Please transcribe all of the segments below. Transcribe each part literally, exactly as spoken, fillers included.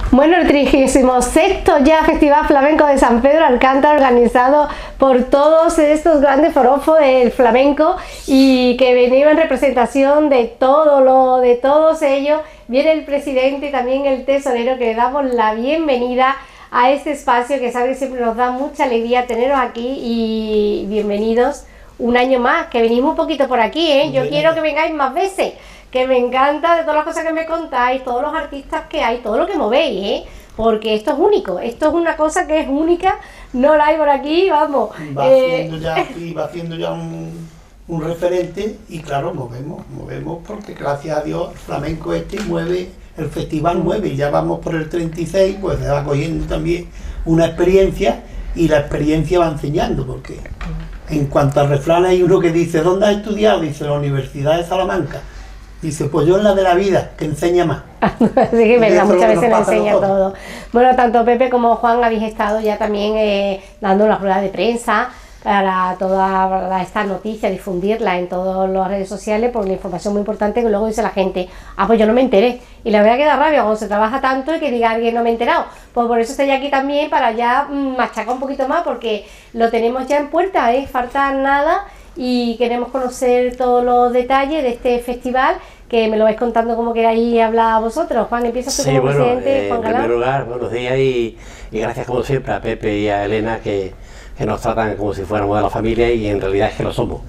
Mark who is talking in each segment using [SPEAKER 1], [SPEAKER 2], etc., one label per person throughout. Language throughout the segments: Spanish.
[SPEAKER 1] Bueno, el trigésimo sexto ya Festival Flamenco de San Pedro Alcántara, organizado por todos estos grandes forofos del flamenco y que venían en representación de todo lo de todos ellos. Viene el presidente y también el tesorero, que le damos la bienvenida a este espacio que sabe que siempre nos da mucha alegría teneros aquí, y bienvenidos un año más, que venimos un poquito por aquí, ¿eh? Yo quiero que vengáis más veces, que me encanta de todas las cosas que me contáis, todos los artistas que hay, todo lo que movéis, ¿eh? Porque esto es único, esto es una cosa que es única, no la hay por aquí, vamos.
[SPEAKER 2] Va
[SPEAKER 1] eh...
[SPEAKER 2] haciendo ya, y va haciendo ya un, un referente, y claro, movemos, movemos porque gracias a Dios el flamenco este mueve, el festival mueve, y ya vamos por el treinta y seis, pues se va cogiendo también una experiencia, y la experiencia va enseñando, porque en cuanto al refrán hay uno que dice, ¿dónde has estudiado? Dice, la Universidad de Salamanca. Dice, pues yo en la de la vida, que enseña más.
[SPEAKER 1] Así que verdad, muchas veces nos enseña todo. Bueno, tanto Pepe como Juan habéis estado ya también eh, dando una rueda de prensa para toda esta noticia, difundirla en todas las redes sociales, porque la información muy importante, que luego dice la gente, ah, pues yo no me enteré. Y la verdad que da rabia cuando se trabaja tanto y que diga alguien no me he enterado. Pues por eso estoy aquí también, para ya mmm, machacar un poquito más, porque lo tenemos ya en puerta, ¿eh? Falta nada. Y queremos conocer todos los detalles de este festival, que me lo vais contando como queráis hablar vosotros. Juan, empieza tú
[SPEAKER 3] sí,
[SPEAKER 1] como
[SPEAKER 3] bueno,
[SPEAKER 1] presidente.
[SPEAKER 3] eh,
[SPEAKER 1] Juan
[SPEAKER 3] en
[SPEAKER 1] Galán.
[SPEAKER 3] primer lugar, buenos días y, y gracias como siempre a Pepe y a Elena, que, que nos tratan como si fuéramos de la familia, y en realidad es que lo somos.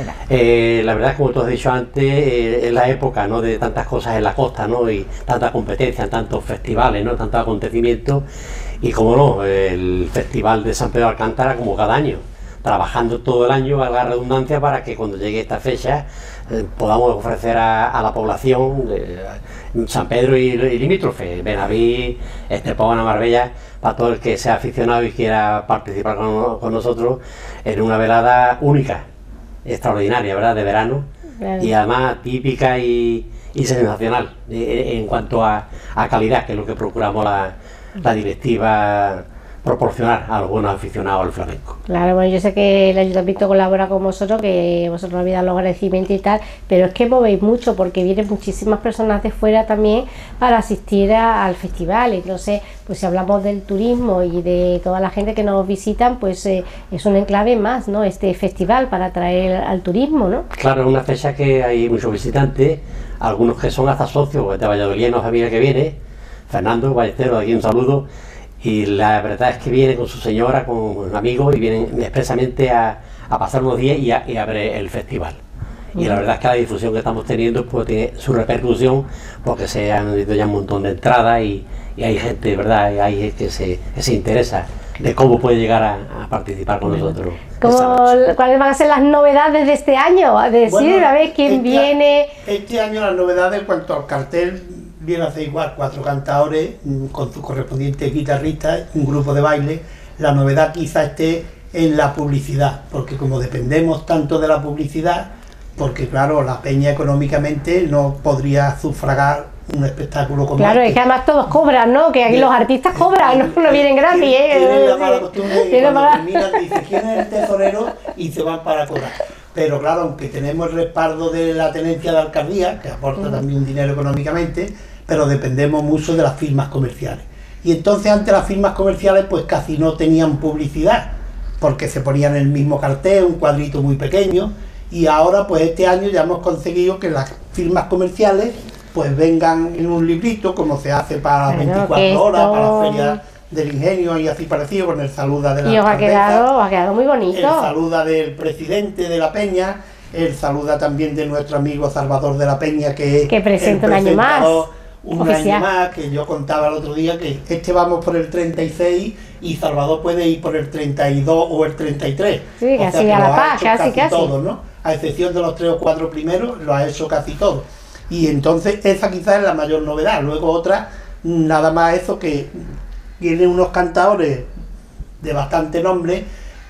[SPEAKER 3] Eh, la verdad es, como tú has dicho antes, eh, es la época, ¿no?, de tantas cosas en la costa, ¿no?, y tanta competencia, tantos festivales, ¿no?, tantos acontecimientos, y como no, el Festival de San Pedro Alcántara, como cada año, trabajando todo el año, valga la redundancia, para que cuando llegue esta fecha eh, podamos ofrecer a, a la población eh, San Pedro y, y limítrofe, Benaví, Estepona, Marbella, para todo el que sea aficionado y quiera participar con, con nosotros en una velada única, extraordinaria, ¿verdad?, de verano, claro. Y además típica y, y sensacional eh, en cuanto a, a calidad, que es lo que procuramos la, la directiva proporcionar a los buenos aficionados al flamenco.
[SPEAKER 1] Claro, bueno, yo sé que el ayuntamiento colabora con vosotros, que vosotros habéis dado los agradecimientos y tal, pero es que movéis mucho, porque vienen muchísimas personas de fuera también para asistir a, al festival. Entonces, pues si hablamos del turismo y de toda la gente que nos visitan, pues eh, es un enclave más, ¿no?, este festival para atraer al turismo, ¿no?
[SPEAKER 3] Claro, es una fecha que hay muchos visitantes, algunos que son hasta socios de Valladolid, no sabía que viene, Fernando Ballesteros, aquí un saludo. Y la verdad es que viene con su señora, con amigos, y vienen expresamente a, a pasar unos días y a, y a ver el festival. Y la verdad es que la difusión que estamos teniendo pues tiene su repercusión, porque se han vendido ya un montón de entradas, y, y hay gente, ¿verdad?, hay gente que se, que se interesa de cómo puede llegar a, a participar con nosotros.
[SPEAKER 1] ¿Cuáles van a ser las novedades de este año? A decir, bueno, a ver quién
[SPEAKER 2] este,
[SPEAKER 1] viene.
[SPEAKER 2] Este año las novedades en cuanto al cartel viene a ser igual, cuatro cantadores con su correspondiente guitarrista, un grupo de baile. La novedad quizá esté en la publicidad, porque como dependemos tanto de la publicidad, porque claro, la peña económicamente no podría sufragar un espectáculo como
[SPEAKER 1] claro,
[SPEAKER 2] este.
[SPEAKER 1] Es que además todos cobran, ¿no? Que aquí los artistas cobran, no, no vienen gratis, ¿eh?
[SPEAKER 2] Tienen la mala costumbre de que cuando terminan dicen quién es el tesorero y se van para cobrar. Pero claro, aunque tenemos el respaldo de la tenencia de alcaldía, que aporta también un dinero económicamente, pero dependemos mucho de las firmas comerciales. Y entonces antes las firmas comerciales pues casi no tenían publicidad, porque se ponían el mismo cartel, un cuadrito muy pequeño, y ahora pues este año ya hemos conseguido que las firmas comerciales pues vengan en un librito, como se hace para las veinticuatro horas, para la Feria del Ingenio y así parecido, con el saluda de la
[SPEAKER 1] y os ha quedado, os ha quedado muy bonito.
[SPEAKER 2] El saluda del presidente de la Peña, el saluda también de nuestro amigo Salvador de la Peña, que,
[SPEAKER 1] que presenta un año más.
[SPEAKER 2] Un
[SPEAKER 1] oficial.
[SPEAKER 2] año más, que yo contaba el otro día que este vamos por el treinta y seis y Salvador puede ir por el treinta y dos o el treinta y tres.
[SPEAKER 1] Sí, casi o sea, que a la paz, casi,
[SPEAKER 2] casi,
[SPEAKER 1] casi.
[SPEAKER 2] Todo, ¿no? A excepción de los tres o cuatro primeros, lo ha hecho casi todo. Y entonces esa quizás es la mayor novedad. Luego otra, nada más eso, que tiene unos cantadores de bastante nombre,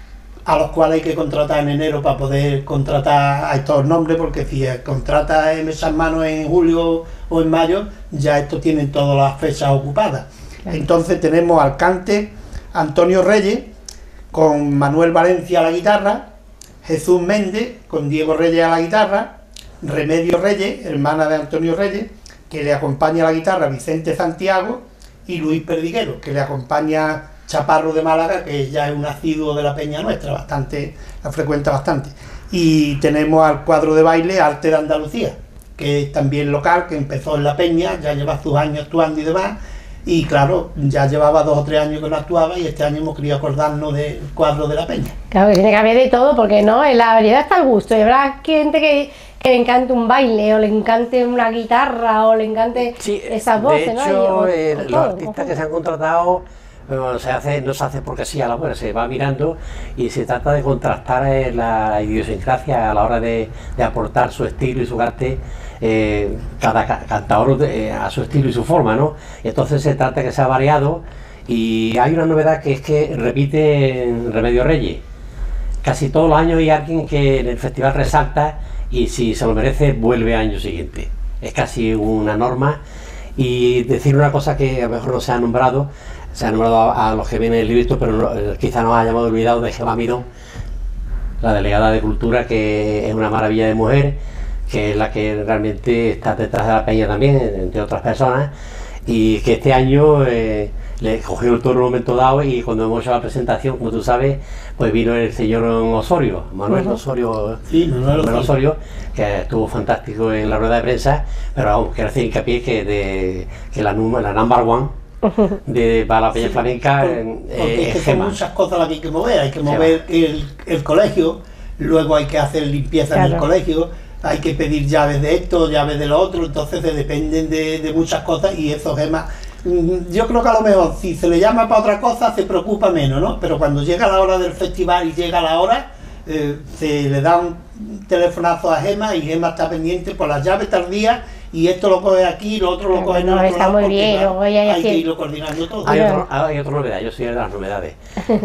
[SPEAKER 2] a los cuales hay que contratar en enero para poder contratar a estos nombres, porque si contrata Emerson Manos en julio o en mayo, ya estos tienen todas las fechas ocupadas. Claro. Entonces tenemos al cante Antonio Reyes, con Manuel Valencia a la guitarra, Jesús Méndez, con Diego Reyes a la guitarra, Remedio Reyes, hermana de Antonio Reyes, que le acompaña a la guitarra Vicente Santiago, y Luis Perdiguero, que le acompaña Chaparro de Málaga, que ya es un asiduo de la peña nuestra, bastante, la frecuenta bastante. Y tenemos al cuadro de baile Arte de Andalucía, que es también local, que empezó en la peña, ya lleva sus años actuando y demás, y claro, ya llevaba dos o tres años que no actuaba y este año hemos querido acordarnos del cuadro de la peña.
[SPEAKER 1] Claro, que tiene que haber de todo, porque no, en la variedad está el gusto, y habrá gente que, que le encante un baile, o le encante una guitarra, o le encante
[SPEAKER 3] sí,
[SPEAKER 1] esas voces,
[SPEAKER 3] de hecho,
[SPEAKER 1] ¿no? O,
[SPEAKER 3] eh,
[SPEAKER 1] o
[SPEAKER 3] los
[SPEAKER 1] todo,
[SPEAKER 3] artistas que se han contratado no se hace, no se hace porque sí a la buena, se va mirando y se trata de contrastar eh, la idiosincrasia a la hora de, de aportar su estilo y su arte, eh, cada ca cantador de, eh, a su estilo y su forma, ¿no? Entonces se trata de que sea variado, y hay una novedad que es que repite en Remedios Reyes. Casi todos los años hay alguien que en el festival resalta y si se lo merece vuelve al año siguiente. Es casi una norma. Y decir una cosa que a lo mejor no se ha nombrado, se ha nombrado a, a los que vienen en el librito, pero no, quizá nos hayamos olvidado de Gemma Mirón, la delegada de Cultura, que es una maravilla de mujer, que es la que realmente está detrás de la peña también, entre otras personas, y que este año eh, le cogió el turno en un momento dado, y cuando hemos hecho la presentación, como tú sabes, pues vino el señor Osorio, Manuel uh-huh. Osorio,
[SPEAKER 2] sí, Manuel
[SPEAKER 3] Manuel Osorio, que estuvo fantástico en la rueda de prensa, pero vamos, quiero hacer hincapié que, de, que la, la number one de para la peña sí, flamenca
[SPEAKER 2] por,
[SPEAKER 3] eh,
[SPEAKER 2] porque es que son muchas cosas las que hay que mover, hay que mover el, el colegio, luego hay que hacer limpieza claro. en el colegio, hay que pedir llaves de esto, llaves de lo otro, entonces se dependen de, de muchas cosas, y eso Gemma, yo creo que a lo mejor si se le llama para otra cosa se preocupa menos, ¿no? Pero cuando llega la hora del festival y llega la hora, eh, se le da un telefonazo a Gemma y Gemma está pendiente por las llaves tardías, y esto lo coge aquí, lo otro lo coge en
[SPEAKER 1] no,
[SPEAKER 2] otro
[SPEAKER 1] está
[SPEAKER 2] lado,
[SPEAKER 1] muy bien,
[SPEAKER 2] claro,
[SPEAKER 1] hay,
[SPEAKER 2] hay
[SPEAKER 1] que
[SPEAKER 2] que irlo coordinando todo.
[SPEAKER 3] Hay, otro, hay otra novedad, yo soy de las novedades.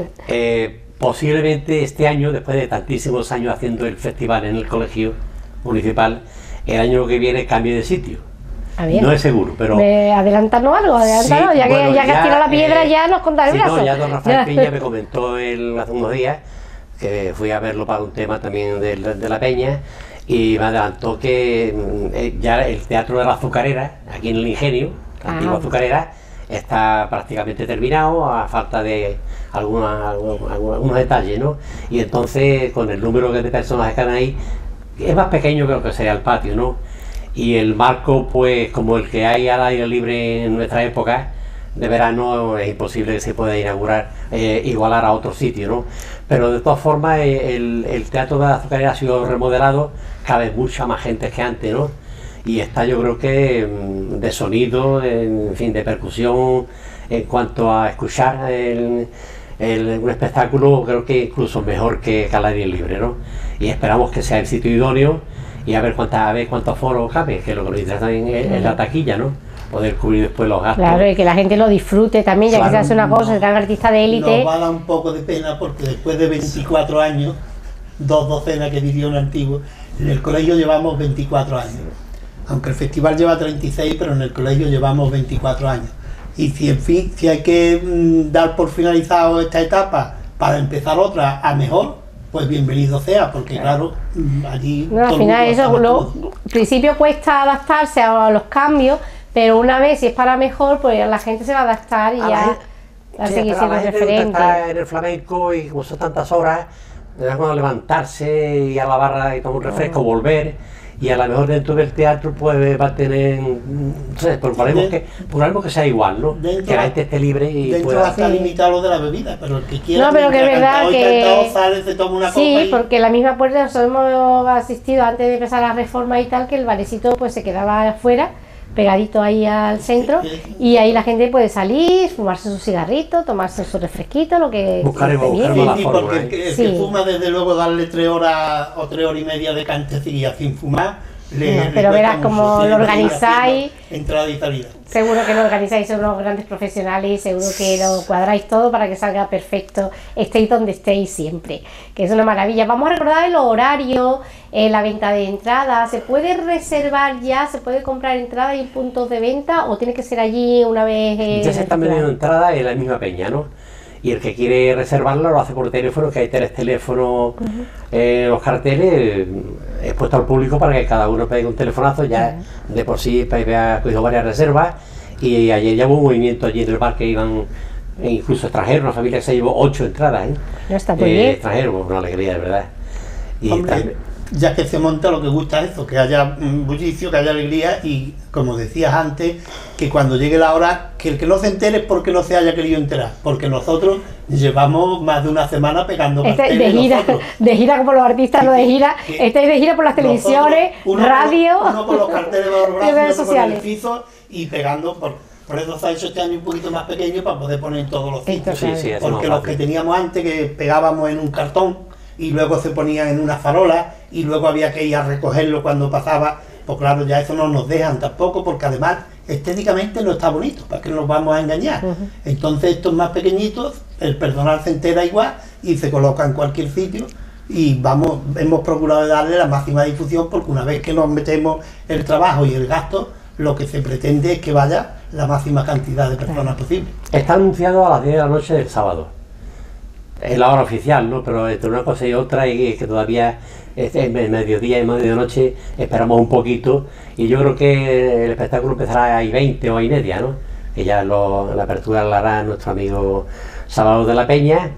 [SPEAKER 3] eh, posiblemente este año, después de tantísimos años haciendo el festival en el colegio municipal, el año que viene cambie de sitio.
[SPEAKER 1] Ah,
[SPEAKER 3] no es seguro, pero...
[SPEAKER 1] Adelantarnos algo, adelantarnos, sí, ya, bueno, que, ya que has tirado la piedra eh, ya nos contará el
[SPEAKER 3] sí,
[SPEAKER 1] brazo.
[SPEAKER 3] No, ya don Rafael Peña me comentó el, hace unos días, que fui a verlo para un tema también de, de la Peña, y me adelantó que eh, ya el Teatro de la Azucarera, aquí en el Ingenio, la ah. antigua Azucarera, está prácticamente terminado, a falta de alguna, alguna, algunos detalles, ¿no? Y entonces, con el número de personas que están ahí, es más pequeño que lo que sería el patio, ¿no? Y el marco, pues como el que hay al aire libre en nuestra época de verano, es imposible que se pueda inaugurar, eh, igualar a otro sitio, ¿no? Pero de todas formas, eh, el, el Teatro de la Azucarera ha sido remodelado, cabe mucha más gente que antes, ¿no? Y está, yo creo que de sonido, de, en fin, de percusión, en cuanto a escuchar el, el, un espectáculo, creo que incluso mejor que, que al aire libre, ¿no? Y esperamos que sea el sitio idóneo, y a ver cuántas a ver cuántos foros cabe, que lo que nos interesa también es, es la taquilla, ¿no? Poder cubrir después los gastos.
[SPEAKER 1] Claro, y que la gente lo disfrute también, ya claro, que se hace una cosa, se trae artistas de élite.
[SPEAKER 2] Nos va a dar un poco de pena porque después de veinticuatro años, dos docenas que diría un antiguo, en el colegio llevamos veinticuatro años. Aunque el festival lleva treinta y seis, pero en el colegio llevamos veinticuatro años. Y si, en fin, si hay que mmm, dar por finalizado esta etapa para empezar otra a mejor, pues bienvenido sea, porque claro, allí...
[SPEAKER 1] No, al final eso, lo, al principio cuesta adaptarse a los cambios, pero una vez si es para mejor, pues la gente se va a adaptar y a ya va a seguir siendo referente.
[SPEAKER 3] Está en el flamenco y como son tantas horas, es bueno levantarse y a la barra y tomar un refresco, volver, y a lo mejor dentro del teatro pues va a tener, no sé, procuraremos que, procuraremos que sea igual, ¿no? Dentro, que la gente esté libre y
[SPEAKER 2] dentro
[SPEAKER 3] pueda...
[SPEAKER 2] va a estar limitado lo de la bebida, pero el que quiera...
[SPEAKER 1] No, pero que es verdad que...
[SPEAKER 2] sale, se toma una
[SPEAKER 1] sí,
[SPEAKER 2] copa y...
[SPEAKER 1] porque en la misma puerta nosotros hemos asistido antes de empezar la reforma y tal, que el barecito pues se quedaba afuera, pegadito ahí al centro, y ahí la gente puede salir, fumarse su cigarrito, tomarse su refresquito, lo que...
[SPEAKER 3] Buscaremos, buscaremos la
[SPEAKER 2] sí,
[SPEAKER 3] forma,
[SPEAKER 2] porque
[SPEAKER 3] ¿eh?
[SPEAKER 2] el, que, el
[SPEAKER 1] sí.
[SPEAKER 2] que fuma, desde luego, darle tres horas o tres horas y media de cantecilla sin fumar, le,
[SPEAKER 1] no,
[SPEAKER 2] le
[SPEAKER 1] pero verás como lo organizáis,
[SPEAKER 2] entrada y salida.
[SPEAKER 1] Seguro que lo organizáis, son unos grandes profesionales y seguro que lo cuadráis todo para que salga perfecto, estéis donde estéis siempre, que es una maravilla. Vamos a recordar el horario, eh, la venta de entradas. ¿Se puede reservar ya, se puede comprar entradas en puntos de venta o tiene que ser allí una vez? Eh,
[SPEAKER 3] ya se están vendiendo entradas en la misma peña, ¿no? Y el que quiere reservarla lo hace por teléfono, que hay tres teléfonos, uh-huh. eh, los carteles expuestos al público para que cada uno pegue un telefonazo, ya uh-huh. de por sí vea cogido varias reservas, Y ayer ya hubo un movimiento allí en el bar que iban incluso extranjeros, una familia que se llevó ocho entradas, ¿eh?
[SPEAKER 1] No está muy
[SPEAKER 3] eh,
[SPEAKER 1] bien.
[SPEAKER 3] Extranjeros, una alegría, de verdad. Y
[SPEAKER 2] Hombre,
[SPEAKER 3] también,
[SPEAKER 2] ya que se monta, lo que gusta es eso, que haya mm, bullicio, que haya alegría y, como decías antes, que cuando llegue la hora, que el que no se entere es porque no se haya querido enterar, porque nosotros llevamos más de una semana pegando
[SPEAKER 1] Este
[SPEAKER 2] carteles
[SPEAKER 1] de gira,
[SPEAKER 2] nosotros.
[SPEAKER 1] de gira como los artistas, no de gira,
[SPEAKER 2] que
[SPEAKER 1] estáis de gira por las
[SPEAKER 2] Nosotros,
[SPEAKER 1] televisiones,
[SPEAKER 2] uno
[SPEAKER 1] radio,
[SPEAKER 2] con, uno con los carteles bajo los
[SPEAKER 1] y
[SPEAKER 2] brazos,
[SPEAKER 1] redes
[SPEAKER 2] otro con el
[SPEAKER 1] sociales.
[SPEAKER 2] piso y pegando, por, por eso se ha hecho este año un poquito más pequeño para poder poner en todos los
[SPEAKER 1] Esto,
[SPEAKER 2] sitios.
[SPEAKER 3] sí, sí, hacemos
[SPEAKER 2] Porque los
[SPEAKER 3] fácil.
[SPEAKER 2] que teníamos antes, que pegábamos en un cartón y luego se ponían en una farola y luego había que ir a recogerlo cuando pasaba, pues claro, ya eso no nos dejan tampoco, porque además estéticamente no está bonito, ¿para qué nos vamos a engañar?
[SPEAKER 1] Uh-huh.
[SPEAKER 2] Entonces estos más pequeñitos, el personal se entera igual y se coloca en cualquier sitio y vamos, hemos procurado darle la máxima difusión, porque una vez que nos metemos el trabajo y el gasto, lo que se pretende es que vaya la máxima cantidad de personas posible.
[SPEAKER 3] está anunciado a las diez de la noche del sábado. Es la hora oficial, ¿no? Pero entre una cosa y otra, y que todavía es en mediodía y medianoche esperamos un poquito, y yo creo que el espectáculo empezará a veinte o a y media, ¿no? Que ya lo, la apertura la hará nuestro amigo Salvador de la Peña,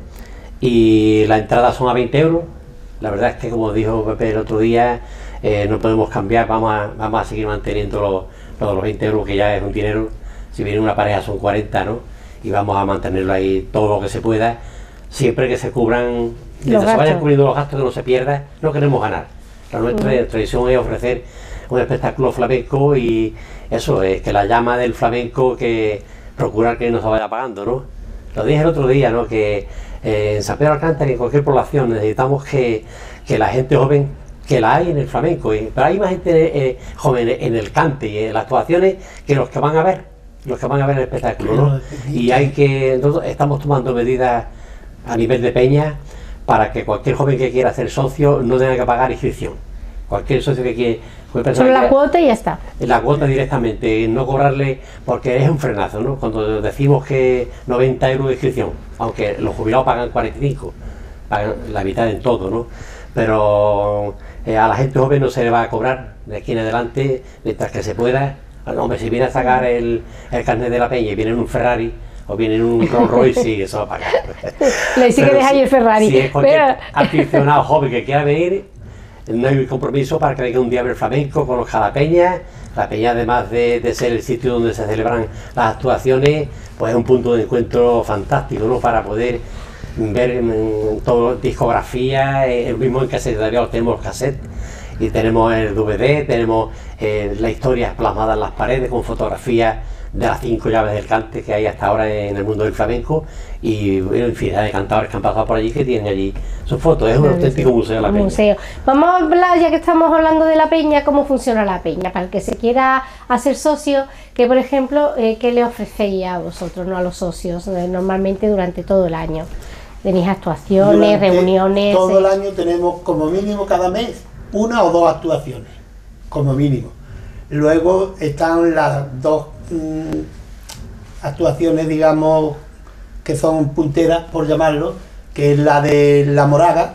[SPEAKER 3] y la entrada son a veinte euros. La verdad es que, como dijo Pepe el otro día, eh, no podemos cambiar, vamos a, vamos a seguir manteniendo los, los, los veinte euros, que ya es un dinero. Si viene una pareja son cuarenta, ¿no? Y vamos a mantenerlo ahí todo lo que se pueda, siempre que se cubran, mientras se vayan cubriendo los gastos, que no se pierda. No queremos ganar. La nuestra uh-huh. tradición es ofrecer un espectáculo flamenco, y eso es que la llama del flamenco, que procurar que no se vaya apagando, ¿no? Lo dije el otro día, ¿no? Que eh, en San Pedro Alcántara y en cualquier población necesitamos que, que la gente joven, que la hay en el flamenco, y, pero hay más gente eh, joven en el cante y en las actuaciones que los que van a ver, los que van a ver el espectáculo, ¿no? Y hay que, nosotros estamos tomando medidas a nivel de peña para que cualquier joven que quiera ser socio no tenga que pagar inscripción. Cualquier socio que quiera,
[SPEAKER 1] solo la cuota y ya está.
[SPEAKER 3] La cuota directamente, no cobrarle, porque es un frenazo, ¿no? Cuando decimos que noventa euros de inscripción, aunque los jubilados pagan cuarenta y cinco, pagan la mitad en todo, ¿no? Pero eh, a la gente joven no se le va a cobrar de aquí en adelante, mientras que se pueda. Hombre, si viene a sacar el, el carnet de la peña y viene en un Ferrari o viene en un Rolls Royce, sí, eso va a pagar.
[SPEAKER 1] Le sí que deja ahí el Ferrari.
[SPEAKER 3] Si es cualquier
[SPEAKER 1] pero...
[SPEAKER 3] aficionado joven que quiera venir, no hay compromiso para que venga un día a ver flamenco, conozca la peña. La peña, además de, de ser el sitio donde se celebran las actuaciones, pues es un punto de encuentro fantástico, ¿no? Para poder ver en todo, discografía, el mismo en cassette, todavía tenemos los cassettes, y tenemos el D V D, tenemos eh, la historia plasmada en las paredes con fotografías de las cinco llaves del cante que hay hasta ahora en el mundo del flamenco, y bueno, infinidad de cantadores que han pasado por allí que tienen allí sus fotos. Es un
[SPEAKER 1] sí,
[SPEAKER 3] auténtico
[SPEAKER 1] sí,
[SPEAKER 3] museo de la peña.
[SPEAKER 1] Museo. Vamos a hablar, ya que estamos hablando de la peña, cómo funciona la peña, para el que se quiera hacer socio, que por ejemplo, eh, ¿qué le ofrecéis a vosotros, no a los socios, eh, normalmente durante todo el año? ¿Tenéis actuaciones,
[SPEAKER 2] Durante
[SPEAKER 1] reuniones?
[SPEAKER 2] Todo
[SPEAKER 1] eh...
[SPEAKER 2] el año tenemos como mínimo cada mes una o dos actuaciones, como mínimo. Luego están las dos mmm, actuaciones, digamos, que son punteras, por llamarlo, que es la de La Moraga,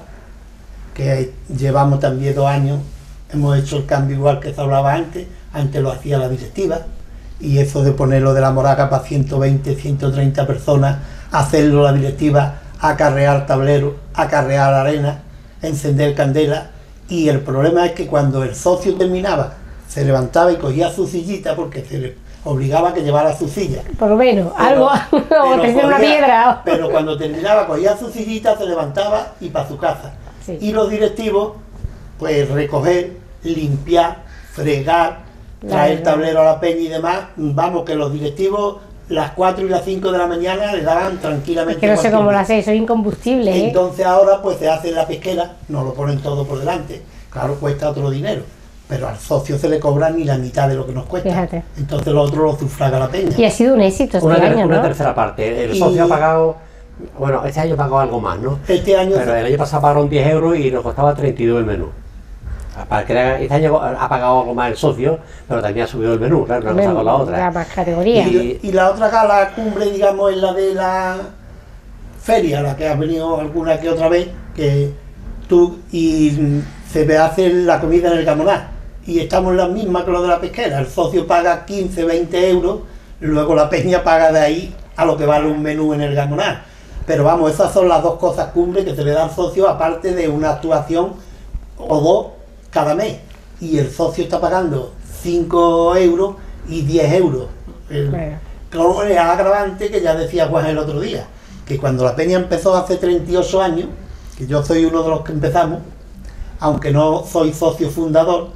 [SPEAKER 2] que llevamos también dos años, hemos hecho el cambio igual que se hablaba antes, antes lo hacía la directiva, y eso de ponerlo de La Moraga para ciento veinte, ciento treinta personas, hacerlo la directiva, acarrear tablero, acarrear arena, encender candela, y el problema es que cuando el socio terminaba, se levantaba y cogía su sillita, porque se le obligaba a que llevara su silla.
[SPEAKER 1] Por lo menos,
[SPEAKER 2] pero,
[SPEAKER 1] algo, o tenía una piedra.
[SPEAKER 2] Pero cuando terminaba, cogía su sillita, se levantaba y para su casa. Sí. Y los directivos, pues recoger, limpiar, fregar, traer tablero a la peña y demás. Vamos, que los directivos las cuatro y las cinco de la mañana le daban tranquilamente.
[SPEAKER 1] Es que no sé cómo lo hacéis, soy incombustible. ¿eh?
[SPEAKER 2] Entonces ahora pues se hace en la pesquera, nos lo ponen todo por delante. Claro, cuesta otro dinero, pero al socio se le cobra ni la mitad de lo que nos cuesta.
[SPEAKER 1] Fíjate.
[SPEAKER 2] Entonces lo otro lo sufraga la peña.
[SPEAKER 1] Y ha sido un éxito este
[SPEAKER 3] una,
[SPEAKER 1] año,
[SPEAKER 3] una
[SPEAKER 1] ¿no?
[SPEAKER 3] tercera parte. El socio y... ha pagado, bueno, este año pagó algo más, ¿no?
[SPEAKER 2] Este año...
[SPEAKER 3] Pero el año pasado pagaron diez euros y nos costaba treinta y dos el menú. Para que este año ha pagado algo más el socio, pero también ha subido el menú, claro, una cosa con la otra.
[SPEAKER 1] La más categoría.
[SPEAKER 2] Y, y la otra gala cumbre, digamos, es la de la feria, la que ha venido alguna que otra vez, que tú y se hace la comida en el Gamonal. Y estamos las mismas que lo de la pesquera. El socio paga quince, veinte euros, luego la peña paga de ahí a lo que vale un menú en el Gamonal. Pero vamos, esas son las dos cosas cumbres que se le da al socio, aparte de una actuación o dos cada mes. Y el socio está pagando cinco euros y diez euros. El, bueno. Con el agravante que ya decía Juan el otro día, que cuando la peña empezó hace treinta y ocho años, que yo soy uno de los que empezamos, aunque no soy socio fundador,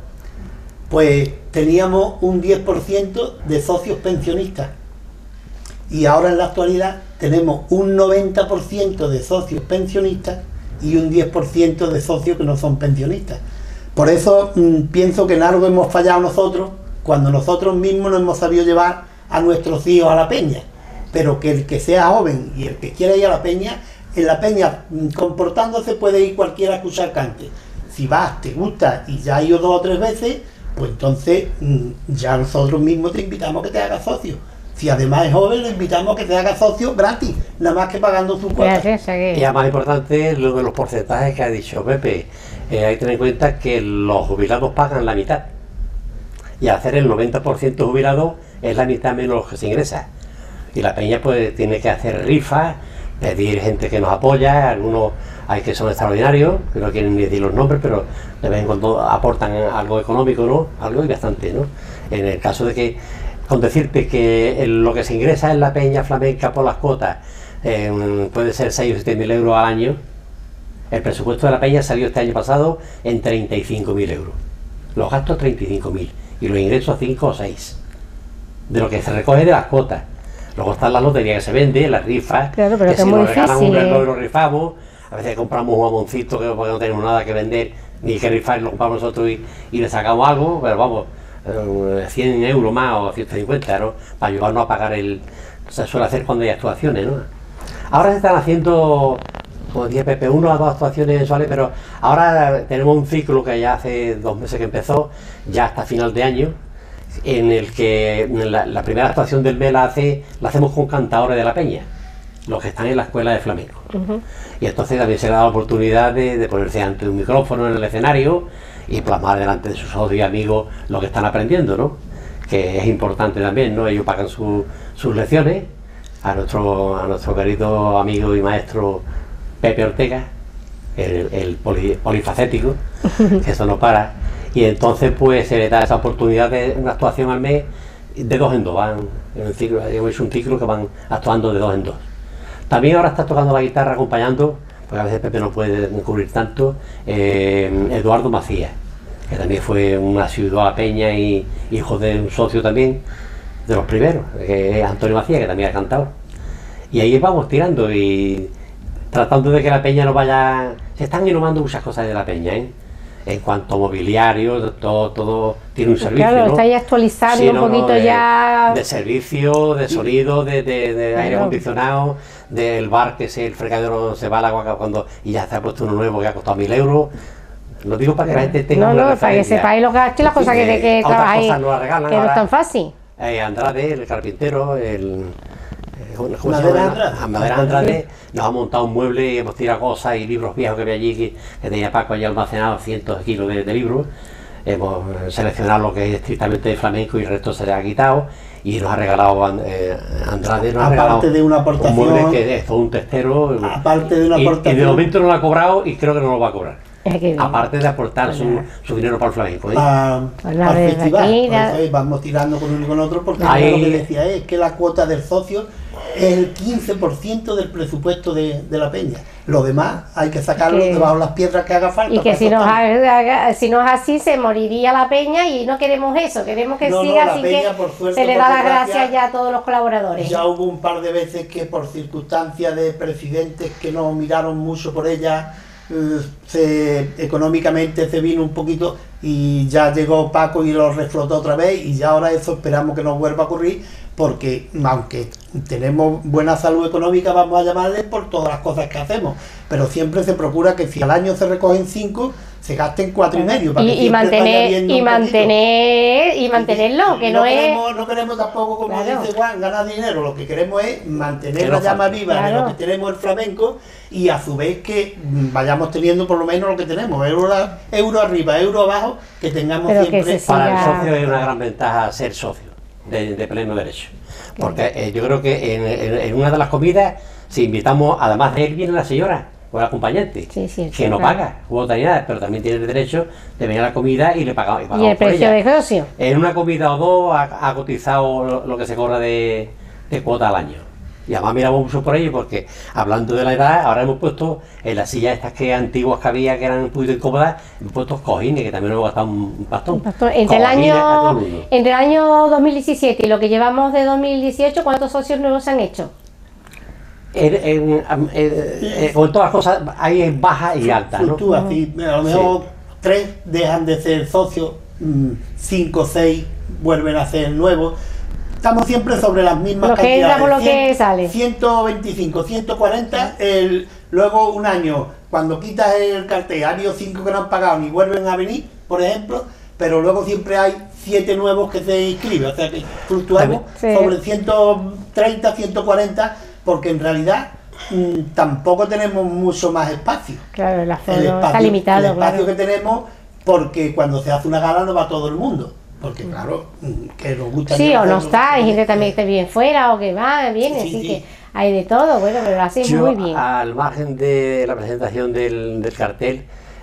[SPEAKER 2] pues teníamos un diez por ciento de socios pensionistas. Y ahora en la actualidad tenemos un noventa por ciento de socios pensionistas y un diez por ciento de socios que no son pensionistas. Por eso mmm, pienso que en algo hemos fallado nosotros, cuando nosotros mismos no hemos sabido llevar a nuestros hijos a la peña. Pero que el que sea joven y el que quiera ir a la peña, en la peña mmm, comportándose puede ir cualquiera a escuchar cante. Si vas, te gusta y ya has ido dos o tres veces, pues entonces mmm, ya nosotros mismos te invitamos a que te hagas socio. Si además es joven, le invitamos a que se haga socio gratis, nada más que pagando su cuota.
[SPEAKER 3] Y además importante lo de los porcentajes que ha dicho Pepe. Eh, hay que tener en cuenta que los jubilados pagan la mitad. Y al hacer el noventa por ciento jubilado es la mitad menos lo que se ingresa. Y la peña pues tiene que hacer rifas, pedir gente que nos apoya, algunos hay que son extraordinarios, que no quieren ni decir los nombres, pero de vez en cuando aportan algo económico, ¿no? Algo y bastante, ¿no? En el caso de que con decirte que lo que se ingresa en la peña flamenca por las cuotas eh, puede ser seis o siete mil euros al año, el presupuesto de la peña salió este año pasado en treinta y cinco mil euros. Los gastos treinta y cinco mil y los ingresos cinco o seis. De lo que se recoge de las cuotas. Luego está la lotería que se vende, las rifas,
[SPEAKER 1] claro, pero
[SPEAKER 3] que,
[SPEAKER 1] que
[SPEAKER 3] si
[SPEAKER 1] muy
[SPEAKER 3] nos regalan
[SPEAKER 1] difícil,
[SPEAKER 3] un reloj
[SPEAKER 1] ¿eh?
[SPEAKER 3] lo rifamos, a veces compramos un jamoncito que no tenemos nada que vender ni que rifar, lo compramos nosotros y, y le sacamos algo, pero vamos, cien euros más o ciento cincuenta, ¿no? Para ayudarnos a pagar el... Se suele hacer cuando hay actuaciones, ¿no? Ahora se están haciendo, como decía Pepe, una o dos actuaciones mensuales, pero ahora tenemos un ciclo que ya hace dos meses que empezó, ya hasta final de año, en el que la, la primera actuación del mes la, hace, la hacemos con cantadores de la peña, los que están en la escuela de flamenco. Uh-huh. Y entonces también se le da la oportunidad de, de ponerse ante un micrófono en el escenario y plasmar delante de sus socios y amigos lo que están aprendiendo, ¿no? Que es importante también, ¿no? Ellos pagan su, sus lecciones a nuestro, a nuestro querido amigo y maestro Pepe Ortega, el, el poli, polifacético, que eso no para, y entonces pues se le da esa oportunidad de una actuación al mes de dos en dos, van en un ciclo, es un ciclo que van actuando de dos en dos. También ahora está tocando la guitarra acompañando, porque a veces Pepe no puede cubrir tanto, eh, Eduardo Macías, que también fue un asiduo a la peña y hijo de un socio también, de los primeros, que es Antonio Macías, que también ha cantado. Y ahí vamos tirando y tratando de que la peña no vaya... Se están innovando muchas cosas de la peña, ¿eh? En cuanto a mobiliario, todo, todo tiene un
[SPEAKER 1] pues
[SPEAKER 3] servicio,
[SPEAKER 1] claro,
[SPEAKER 3] ¿no?
[SPEAKER 1] estáis actualizando sí, no, un poquito
[SPEAKER 3] no, de,
[SPEAKER 1] ya...
[SPEAKER 3] De servicio, de sonido, de, de, de claro. aire acondicionado, del bar que se, el fregadero se va al agua cuando y ya se ha puesto uno nuevo que ha costado mil euros. Lo digo para que la gente tenga
[SPEAKER 1] no,
[SPEAKER 3] una
[SPEAKER 1] no,
[SPEAKER 3] referencia.
[SPEAKER 1] Para que sepáis los gastos y las cosas sí, que, que trabajáis,
[SPEAKER 3] no la regalan,
[SPEAKER 1] que no
[SPEAKER 3] ahora,
[SPEAKER 1] es tan fácil.
[SPEAKER 3] Eh, Andrade, el carpintero, el... ¿Cómo
[SPEAKER 2] Madera
[SPEAKER 3] se llama?
[SPEAKER 2] Andrade.
[SPEAKER 3] Madera Andrade nos ha montado un mueble y hemos tirado cosas y libros viejos que había allí que, que tenía Paco allí almacenado cientos de kilos de, de libros. Hemos seleccionado lo que es estrictamente de flamenco y el resto se le ha quitado y nos ha regalado eh, Andrade, nos
[SPEAKER 2] aparte
[SPEAKER 3] ha regalado
[SPEAKER 2] de una aportación,
[SPEAKER 3] un mueble que es todo un testero.
[SPEAKER 2] Aparte de una
[SPEAKER 3] y,
[SPEAKER 2] aportación.
[SPEAKER 3] Y de momento no lo ha cobrado y creo que no lo va a cobrar. Aparte de aportar
[SPEAKER 1] pues
[SPEAKER 3] su, su dinero para el flamenco, ¿eh?
[SPEAKER 2] a,
[SPEAKER 1] pues
[SPEAKER 2] al festival,
[SPEAKER 1] aquí,
[SPEAKER 2] pues, vamos tirando con uno y con otro porque
[SPEAKER 3] ahí,
[SPEAKER 2] lo que decía es que la cuota del socio es el quince por ciento del presupuesto de, de la peña. Lo demás hay que sacarlo
[SPEAKER 1] que,
[SPEAKER 2] debajo de las piedras que haga falta.
[SPEAKER 1] Y que si no, haga, si no es así se moriría la peña y no queremos eso, queremos que
[SPEAKER 2] no,
[SPEAKER 1] siga
[SPEAKER 2] no,
[SPEAKER 1] así
[SPEAKER 2] peña,
[SPEAKER 1] que
[SPEAKER 2] por suerte,
[SPEAKER 1] se le
[SPEAKER 2] por
[SPEAKER 1] da las
[SPEAKER 2] desgracia,
[SPEAKER 1] gracias ya a todos los colaboradores.
[SPEAKER 2] Ya hubo un par de veces que por circunstancias de presidentes que no miraron mucho por ella, se, económicamente se vino un poquito y ya llegó Paco y lo reflotó otra vez y ya ahora eso esperamos que no vuelva a ocurrir porque aunque tenemos buena salud económica vamos a llamarle por todas las cosas que hacemos, pero siempre se procura que si al año se recogen cinco se gasten cuatro y medio para
[SPEAKER 1] y,
[SPEAKER 2] que
[SPEAKER 1] y mantener y mantener y mantenerlo que no,
[SPEAKER 2] no
[SPEAKER 1] es
[SPEAKER 2] queremos, no queremos tampoco como claro. dice Juan ganar dinero, lo que queremos es mantener
[SPEAKER 3] que
[SPEAKER 2] la
[SPEAKER 3] no
[SPEAKER 2] llama
[SPEAKER 3] falta.
[SPEAKER 2] viva
[SPEAKER 1] Claro.
[SPEAKER 2] de lo que tenemos el flamenco y a su vez que vayamos teniendo por lo menos lo que tenemos, euro, euro arriba, euro abajo, que tengamos
[SPEAKER 1] Pero
[SPEAKER 2] siempre
[SPEAKER 1] que se
[SPEAKER 3] para el
[SPEAKER 1] siga...
[SPEAKER 3] socio es una gran ventaja ser socio de, de pleno derecho. Porque eh, yo creo que en, en, en una de las comidas, si invitamos, además de él, viene la señora o el acompañante,
[SPEAKER 1] sí, sí,
[SPEAKER 3] que no
[SPEAKER 1] claro.
[SPEAKER 3] paga cuota ni nada, pero también tiene el derecho de venir a la comida y le pagamos. Y, pagamos
[SPEAKER 1] ¿Y el precio
[SPEAKER 3] por
[SPEAKER 1] de
[SPEAKER 3] ella.
[SPEAKER 1] socio?
[SPEAKER 3] En una comida o dos ha, ha cotizado lo, lo que se cobra de, de cuota al año. Y además miramos mucho por ello porque, hablando de la edad, ahora hemos puesto en las sillas estas que antiguas que había, que eran un poquito incómodas, hemos puesto cojines, que también hemos gastado un bastón.
[SPEAKER 1] Un bastón. Entre, el
[SPEAKER 3] Cojines a todo
[SPEAKER 1] año,
[SPEAKER 3] el mundo.
[SPEAKER 1] entre el año dos mil diecisiete y lo que llevamos de dos mil dieciocho, ¿cuántos socios nuevos se han hecho?
[SPEAKER 3] En, en, en, en, con todas las cosas hay bajas y altas, ¿no?
[SPEAKER 2] Fluctúa, sí, a lo mejor sí. Tres dejan de ser socios, cinco o seis vuelven a ser nuevos. Estamos siempre sobre las mismas
[SPEAKER 1] lo que
[SPEAKER 2] cantidades.
[SPEAKER 1] entra por lo que sale.
[SPEAKER 2] ciento veinticinco, ciento cuarenta, el, luego un año, cuando quitas el cartel, ha habido cinco que no han pagado ni vuelven a venir, por ejemplo, pero luego siempre hay siete nuevos que se inscriben, o sea que fluctuamos sí. sobre ciento treinta, ciento cuarenta, porque en realidad mmm, tampoco tenemos mucho más espacio.
[SPEAKER 1] Claro, el aforo
[SPEAKER 2] el espacio,
[SPEAKER 1] está limitado.
[SPEAKER 2] El espacio
[SPEAKER 1] claro.
[SPEAKER 2] que tenemos, porque cuando se hace una gala no va todo el mundo. Porque claro, que nos gusta...
[SPEAKER 1] Sí, o no está, hay gente también que viene fuera o que va, viene,
[SPEAKER 2] sí,
[SPEAKER 1] así
[SPEAKER 2] sí.
[SPEAKER 1] que hay de todo, bueno, pero lo hacen
[SPEAKER 3] Yo,
[SPEAKER 1] muy bien.
[SPEAKER 3] Al margen de la presentación del, del cartel,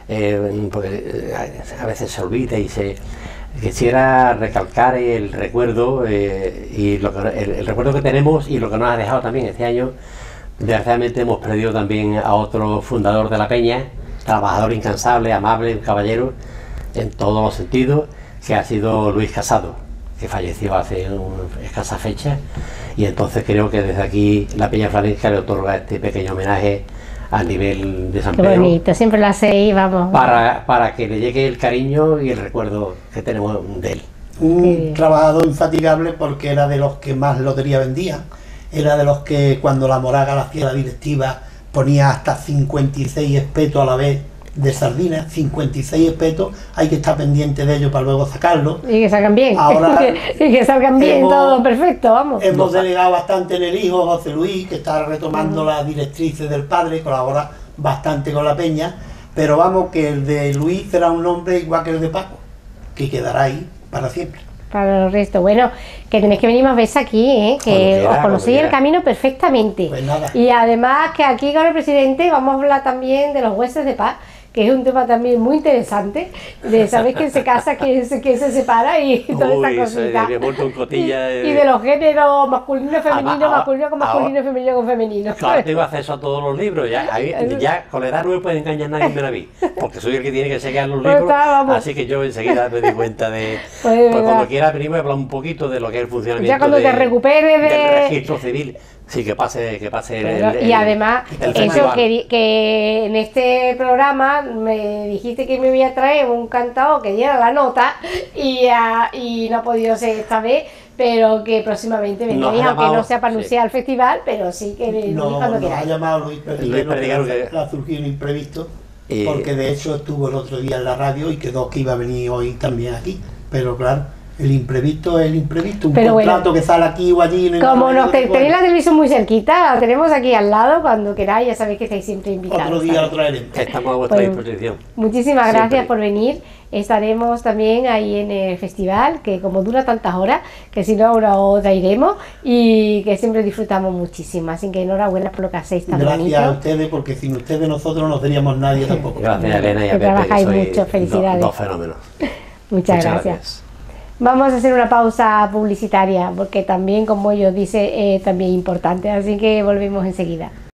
[SPEAKER 3] eh, porque a veces se olvida y se... Quisiera recalcar el recuerdo eh, y lo que, el, el recuerdo que tenemos y lo que nos ha dejado también este año. Desgraciadamente hemos perdido también a otro fundador de la Peña, trabajador incansable, amable, un caballero en todos los sentidos, que ha sido Luis Casado, que falleció hace una escasa fecha, y entonces creo que desde aquí la Peña Flamenca le otorga este pequeño homenaje a nivel de San
[SPEAKER 1] Qué
[SPEAKER 3] Pedro.
[SPEAKER 1] bonito, siempre lo hacéis, vamos.
[SPEAKER 3] Para, para que le llegue el cariño y el recuerdo que tenemos de él.
[SPEAKER 2] Un
[SPEAKER 1] Sí.
[SPEAKER 2] trabajador infatigable porque era de los que más lotería vendía, era de los que cuando la Moraga la hacía la directiva ponía hasta cincuenta y seis espetos a la vez de sardinas, cincuenta y seis espetos, hay que estar pendiente de ellos para luego sacarlos.
[SPEAKER 1] Y que salgan bien,
[SPEAKER 2] Ahora
[SPEAKER 1] y que salgan bien,
[SPEAKER 2] hemos-
[SPEAKER 1] todo perfecto, vamos.
[SPEAKER 2] Hemos delegado bastante en el hijo, José Luis, que está retomando las directrices del padre, colabora bastante con la Peña, pero vamos, que el de Luis será un nombre igual que el de Paco, que quedará ahí para siempre.
[SPEAKER 1] Para el resto, bueno, que tenéis que venir más veces aquí, ¿eh?
[SPEAKER 3] Cuando
[SPEAKER 1] que
[SPEAKER 3] quiera,
[SPEAKER 1] os
[SPEAKER 3] cuando
[SPEAKER 1] conocéis el
[SPEAKER 3] quiera.
[SPEAKER 1] camino perfectamente.
[SPEAKER 2] Pues nada.
[SPEAKER 1] Y además que aquí con el presidente vamos a hablar también de los jueces de paz, que es un tema también muy interesante, de saber quién se casa, quién se, quién se separa y toda
[SPEAKER 3] Uy,
[SPEAKER 1] esa
[SPEAKER 3] eso
[SPEAKER 1] cosita.
[SPEAKER 3] me he vuelto un cotilla de-
[SPEAKER 1] Y de los géneros masculino, femenino,
[SPEAKER 3] Ahora-
[SPEAKER 1] masculino con masculino, femenino con femenino.
[SPEAKER 3] Claro, tengo acceso a todos los libros, ya, ahí- ya con la edad no me puede engañar nadie me la vi, porque soy el que tiene que chequear los
[SPEAKER 1] Pues
[SPEAKER 3] libros,
[SPEAKER 1] está, vamos.
[SPEAKER 3] así que yo enseguida me di cuenta de...
[SPEAKER 1] Pues de
[SPEAKER 3] pues
[SPEAKER 1] verdad.
[SPEAKER 3] cuando quiera venimos a hablar un poquito de lo que es el funcionamiento
[SPEAKER 1] Ya cuando
[SPEAKER 3] de-
[SPEAKER 1] te recuperes de-
[SPEAKER 3] del registro civil, sí, que pase, que pase el,
[SPEAKER 1] Pero-
[SPEAKER 3] el-
[SPEAKER 1] y además,
[SPEAKER 3] el
[SPEAKER 1] eso
[SPEAKER 3] festival.
[SPEAKER 1] que, di- que en este programa me dijiste que me voy a traer un cantador que diera la nota y, ah, y no ha podido ser esta vez, pero que próximamente
[SPEAKER 3] Nos
[SPEAKER 1] vendréis,
[SPEAKER 3] ha
[SPEAKER 1] aunque
[SPEAKER 3] llamado,
[SPEAKER 1] no sea para
[SPEAKER 3] sí.
[SPEAKER 1] anunciar el festival, pero sí que venís
[SPEAKER 2] No,
[SPEAKER 1] cuando
[SPEAKER 2] nos ha
[SPEAKER 1] queráis.
[SPEAKER 2] llamado Luis Perdigano,
[SPEAKER 3] Luis Perdigano,
[SPEAKER 2] que
[SPEAKER 3] que-
[SPEAKER 2] ha surgido un imprevisto,
[SPEAKER 3] Y-
[SPEAKER 2] porque de hecho estuvo el otro día en la radio y quedó que iba a venir hoy también aquí, pero claro, el imprevisto es el imprevisto, un
[SPEAKER 1] Pero bueno,
[SPEAKER 2] contrato que sale aquí o allí. no hay
[SPEAKER 1] Como
[SPEAKER 2] nada
[SPEAKER 1] nos
[SPEAKER 2] que
[SPEAKER 1] te-
[SPEAKER 2] pueda.
[SPEAKER 1] tenéis la televisión muy cerquita, la tenemos aquí al lado, cuando queráis, ya sabéis que estáis siempre invitados.
[SPEAKER 2] Otro día lo
[SPEAKER 1] ¿sabes?
[SPEAKER 2] traeremos.
[SPEAKER 3] Estamos a vuestra
[SPEAKER 1] Pues,
[SPEAKER 3] disposición.
[SPEAKER 1] Muchísimas
[SPEAKER 3] Siempre.
[SPEAKER 1] gracias por venir. Estaremos también ahí en el festival, que como dura tantas horas, que si no ahora otra iremos y que siempre disfrutamos muchísimo. Así que enhorabuena por lo que hacéis tan
[SPEAKER 2] Gracias a
[SPEAKER 1] bonito.
[SPEAKER 2] ustedes, porque sin ustedes nosotros no seríamos nadie tampoco.
[SPEAKER 3] Gracias a Elena y a
[SPEAKER 1] Que
[SPEAKER 3] Pepe,
[SPEAKER 1] trabajáis
[SPEAKER 3] sois
[SPEAKER 1] mucho, felicidades.
[SPEAKER 3] Dos, dos fenómenos.
[SPEAKER 1] Muchas, gracias. Vamos a hacer una pausa publicitaria, porque también, como ellos dicen, es también importante. Así que volvemos enseguida.